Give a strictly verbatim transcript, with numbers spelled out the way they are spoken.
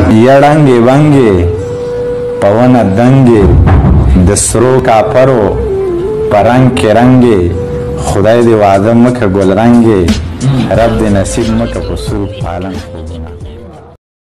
یړنګې بنګې په ونه دنګې د سرو کاپرو په رنګ کې رنګې خدای دې واده مکه ګلرنګې رب دې نصیب مکه په سور پالنګ خوبونه